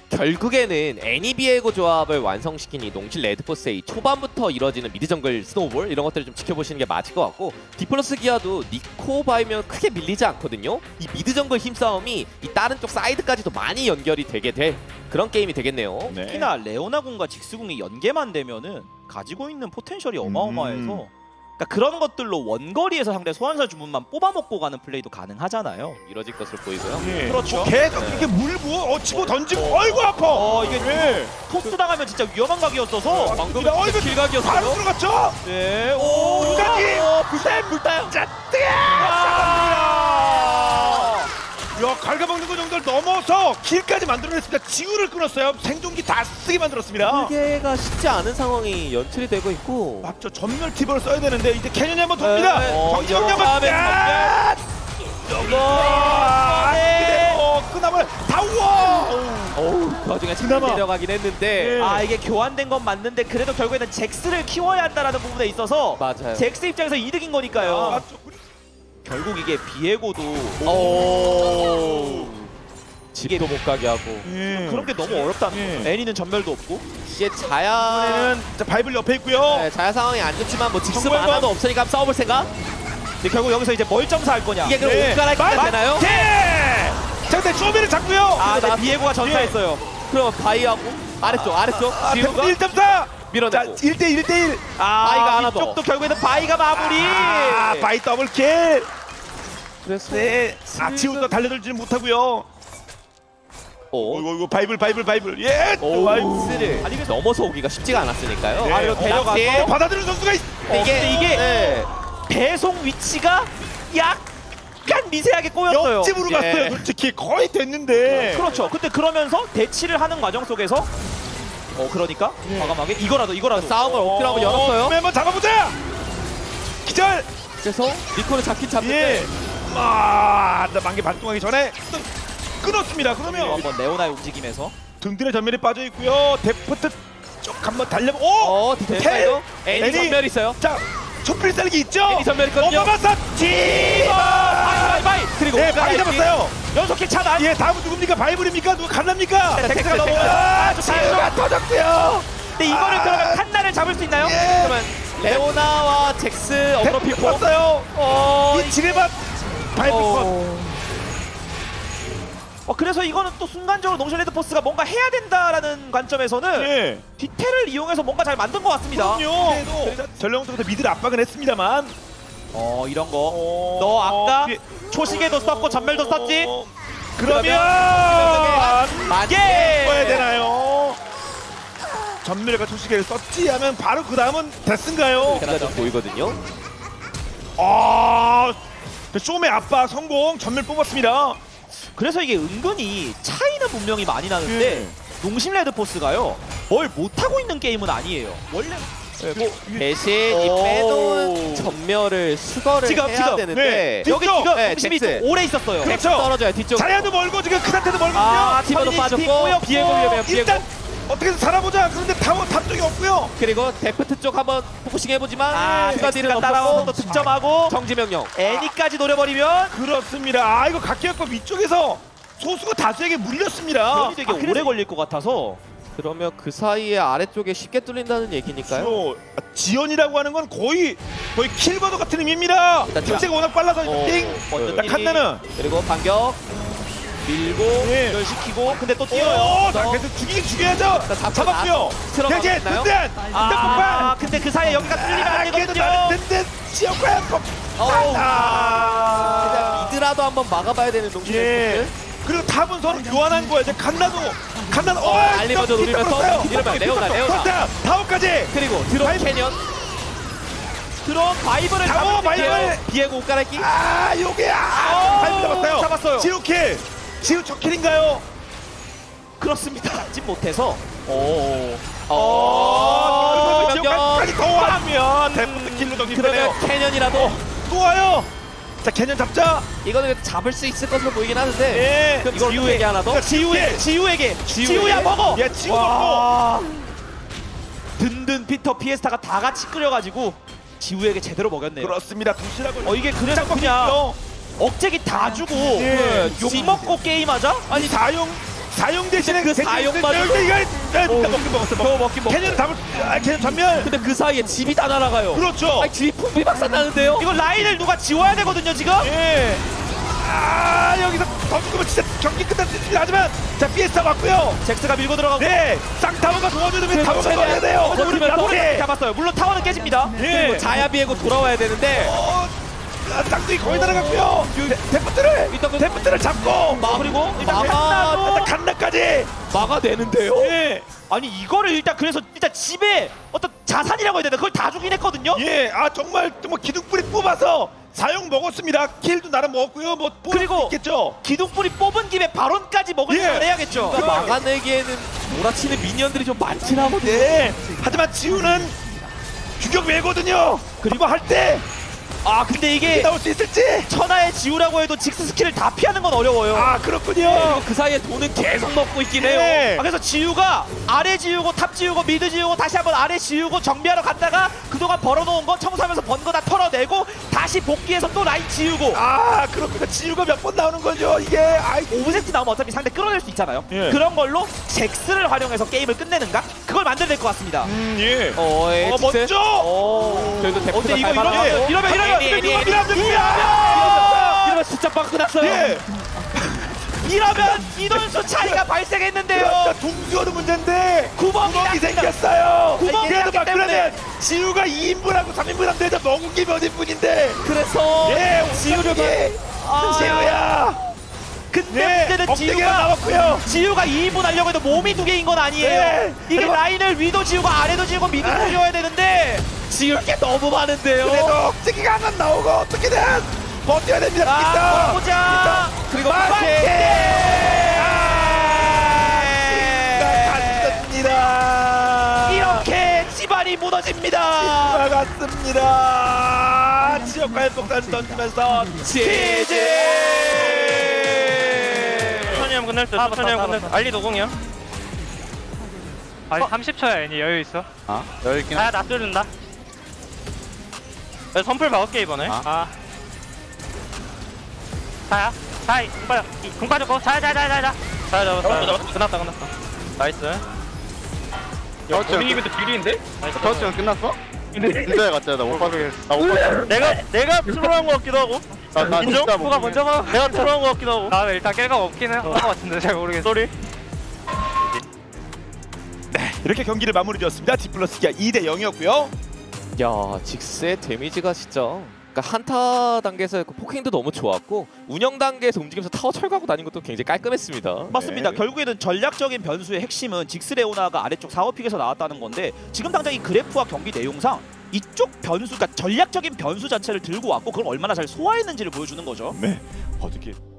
결국에는 애니비에고 조합을 완성시킨 이 농실 레드포스의 초반부터 이뤄지는 미드 정글 스노우볼 이런 것들을 좀 지켜보시는 게 맞을 것 같고, 디플러스 기아도 니코 바이면 크게 밀리지 않거든요. 이 미드 정글 힘싸움이 이 다른 쪽 사이드까지도 많이 연결이 되게 될 그런 게임이 되겠네요. 네. 특히나 레오나궁과 직스궁이 연계만 되면은 가지고 있는 포텐셜이 어마어마해서 그러니까 그런 것들로 원거리에서 상대 소환사 주문만 뽑아먹고 가는 플레이도 가능하잖아요. 이뤄질 것으로 보이고요. 예. 그렇죠. 계속 이렇게 물 부어 치고 던지고 어이구 아파. 이게 예. 토스 당하면 진짜 위험한 각이었어서 방금 어이구 바로 길각이었어요. 들어갔죠. 네. 오, 불타요. 불타요. 자, 야, 갉아먹는 거 정도를 넘어서 길까지 만들어냈습니다. 지우를 끊었어요. 생존기 다 쓰게 만들었습니다. 설계가 쉽지 않은 상황이 연출이 되고 있고, 맞죠. 전멸 팁을 써야 되는데 이제 캐년이 한번 돕니다. 정지영 한번 끝나면 다 우와. 그 와중에 잘 그나마. 내려가긴 했는데. 예. 이게 교환된 건 맞는데 그래도 결국에는 잭스를 키워야 한다라는 부분에 있어서 맞아요. 잭스 입장에서 이득인 거니까요. 맞죠. 결국 이게 비에고도 집도 못 가게 하고. 그런 게 너무 어렵다는 거죠. 애니는 전멸도 없고. 이게 자야 이번에는 바이블 옆에 있고요. 네, 자야 상황이 안 좋지만 뭐 직스 정말 많아도 없으니까 한번 싸워볼 생각? 근데 결국 여기서 이제 뭘 점사할 거냐. 이게 그럼 옷갈아입기가 되나요? 자, 근데 쇼비를 잡고요. 근데 비에고가 전사했어요. 그럼 바이하고 아래쪽 지우가 1.4. 밀어내고. 자, 1대1. 바이가 하나 더. 이쪽도 결국에는 바이가 마무리. 바이 더블킬. 그래서 네. 지우도 달려들지는 못하고요. 이거 바이블. 예. 스를 아니 넘어서 오기가 쉽지가 않았으니까요. 네. 아래로 데려가서 받아들이는 선수가 있. 근데 이게 네. 배송 위치가 약간 미세하게 꼬였어요. 옆집으로 예. 갔어요. 솔직히 거의 됐는데. 그렇죠. 근데 그러면서 대치를 하는 과정 속에서 그러니까 과감하게 이거라도 싸움을 억지로 한번 열었어요. 한번 잡아보자. 기절. 그래서 니코를 잡긴 잡는데 예. 나 만개 발동하기 전에 끊었습니다. 그러면 한번 레오나의 움직임에서 등들의 전멸이 빠져 있고요. 데프트 쪽 한번 달려. 디테일도 애니 전멸 있어요. 자, 촛불 살기 있죠? 애니 전멸 있거든요. 어마마사 바이 그리고 네, 바이 잡았어요. 연속킬 차단. 예, 다음은 누굽니까? 바이블입니까? 누가 갓납니까? 텍스가 넘어가요. 아주 지우가 터졌고요. 근데 이거를 그러면 칸나를 잡을 수 있나요? 예. 그러면 레오나와 잭스 데프트 어그로피포 봤어요. 이 지뢰밭 바이블 그래서 이거는 또 순간적으로 농실 레드포스가 뭔가 해야 된다라는 관점에서는 예. 디테일을 이용해서 뭔가 잘 만든 것 같습니다. 그럼요. 전령부터 미드를 압박은 했습니다만. 이런 거. 너 아까 초시계도 썼고 전멸도 썼지? 그러면 맞게 써야 되나요? 전멸과 초시계를 썼지 하면 바로 그 다음은 데스인가요? 제가 좀 보이거든요. 쇼메 압박 성공. 전멸 뽑았습니다. 그래서 이게 은근히 차이는 분명히 많이 나는데 농심 레드포스가요 뭘 못하고 있는 게임은 아니에요. 원래 대신 이 빼놓은 전멸을 수거를 해야 되는데 네. 여기 지금 네, 농심이 잭스. 좀 오래 있었어요. 그렇죠. 떨어져요 뒤쪽. 자리아도 멀고 지금 크산테도 멀거든요. 티버도 빠졌고 비에고 위험해요. 비에고. 일단 어떻게든 살아보자. 그런데 탑 쪽이 없고요. 그리고 데프트 쪽 한번 포커싱 해보지만 추가 딜을 따라와서 또 득점하고 정지 명령. 애니까지 노려버리면 그렇습니다. 이거 각계역법 위쪽에서 소수가 다수에게 물렸습니다. 면이 되게 오래 걸릴 것 같아서 그러면 그 사이에 아래쪽에 쉽게 뚫린다는 얘기니까요. 지연이라고 하는 건 거의 킬거더 같은 의미입니다. 자체가 워낙 빨라서 띵. 먼저 딱 칸나는 그리고 반격 밀고 연시키고 근데 또 뛰어요. 자, 계속 죽여야죠. 잡았고요. 들어가고 대신 있나요? 든든 폭발. 근데 그 사이에 여기가 뚫리면 안 그래도 되거든요. 나는 든든 지역과야 일단 미드라도 한번 막아봐야 되는 농심. 예. 그리고 탑은 서로 교환한 거야. 이제 칸나도 알리버저 노리면서 이러면 레오나 타워까지. 그리고 드론 캐년 드론 바이브를 타워 바이블. 비에고 옷 갈아입기. 요게 바이블 잡았어요. 지우 킬. 지우 첫 킬인가요? 그렇습니다. 진 못해서 지우까지 더 하면 데프트 킬로 정리되네요. 그러면 캐년이라도 또 와요. 자, 캐년 잡자. 이거는 잡을 수 있을 것으로 보이긴 하는데. 예. 그럼 지우에게 하나 더. 지우야 먹어. 야, 지우 먹고. 든든 피터 피에스타가 다 같이 끌려가지고 지우에게 제대로 먹였네요. 그렇습니다. 도시락을. 이게 그래서 그냥 억제기 다 주고 욕 먹고 게임하자? 아니 4용 사용 대신에 그 사용만 먹긴 캐년 잡을 캐년 전멸. 근데 그 사이에 집이 다 날아가요. 그렇죠. 아니 집이 풍비박산 나는데요. 이거 라인을 누가 지워야 되거든요 지금. 예. 아 여기서 더 죽으면 진짜 경기 끝날 수 있습니다. 하지만 자 피에스타 맞고요. 잭스가 밀고 들어가고. 네. 쌍타워가 도와줘도 왜 타워가 도와야 돼요? 타워를 잡았어요. 물론 타워는 깨집니다. 그리고 자야비에고 돌아와야 되는데 쌍둥이 거의 날아갔고요. 데프트를 잡고 그리고 일단 막아 칸나까지 막아내는데요. 예. 아니 이거를 일단 그래서 일단 집에 어떤 자산이라고 해야 되나 그걸 다 주긴 했거든요. 예. 아 정말 뭐 기둥뿌리 뽑아서 사용 먹었습니다. 킬도 나름 먹었고요. 뭐 그리고 있겠죠. 기둥뿌리 뽑은 김에 바론까지 먹을 생각을 해야겠죠. 그러니까 막아내기에는 몰아치는 미니언들이 좀 많긴 하거든요. 네. 하지만 지우는 규격 외거든요. 그리고 할 때 아 근데 이게 나올 수 있을지. 천하의 지우라고 해도 직스 스킬을 다 피하는 건 어려워요. 아 그렇군요. 그리고 그 사이에 돈은 계속 먹고 있긴 해요. 네. 아, 그래서 지우가 아래 지우고 탑 지우고 미드 지우고 다시 한번 아래 지우고 정비하러 갔다가 그동안 벌어놓은 거 청소하면서 번 거 다 털어내고 다시 복귀해서 또 라인 지우고 아 그렇군요. 지우가 몇 번 나오는 거죠. 이게 아이 오브젝트 나오면 어차피 상대 끌어낼 수 있잖아요. 예. 그런 걸로 잭스를 활용해서 게임을 끝내는가? 그걸 만들어낼 것 같습니다. 예. 먼저. 그래도 대포가 근데 이거 잘 막아서. 이러면 이러면 숫자 빵 끝났어요. 예. 이러면 인원수 차이가 발생했는데요. 동수어도 문제인데 구멍이 생겼어요. 구멍이 그래도 났기 막 때문에. 그러면 지우가 2인분하고 3인분 하면 되죠. 먹은 게 몇 인분인데. 그래서 예. 지우를 지우야. 근데 문제는 엉덩이가 지우가 나왔고요. 지우가 2인분 하려고 해도 몸이 2개인 건 아니에요. 네. 이게 그리고- 라인을 위도 지우고 아래도 지우고 미도 지워야 되는데 지울 게 너무 많은데요. 그래도 억제기가 하나 나오고 어떻게든 버텨야 됩니다. 아, 보자. 그리고 갔습니다. 이렇게 집안이 무너집니다. 갔습니다. 지역과의 폭탄 던지면서 치즈. 천천히 하면 끝날 듯. 천천히 하면 끝날 듯. 알리 노공이야. 아니 30초야 애니 여유 있어. 여유 있긴 나 뚫는다. 선풀 막을게 이번에. 자야. 자이. 궁 빠졌고. 자야 잡았어. 끝났다. 나이스. 본인 이벤트 딜인데? 터치는 끝났어? 인터에 갔잖아. 나못 봤어. 내가 트롤한 거 같기도 하고. 나 인정? 누가 먼저 봐. 내가 트롤한 거 같기도 하고. 나 일단 깰가 없긴 해. 한것 같은데 잘 모르겠어. 쏘리. 이렇게 경기를 마무리 지었습니다. 디플러스기가 2대 0이었고요. 야 직스의 데미지가 진짜 그러니까 한타 단계에서 그 포킹도 너무 좋았고 운영 단계에서 움직이면서 타워 철거하고 다닌 것도 굉장히 깔끔했습니다. 맞습니다. 네. 결국에는 전략적인 변수의 핵심은 직스 레오나가 아래쪽 4호픽에서 나왔다는 건데 지금 당장 이 그래프와 경기 내용상 이쪽 변수, 그러니까 전략적인 변수 자체를 들고 왔고 그걸 얼마나 잘 소화했는지를 보여주는 거죠. 네. 어떻게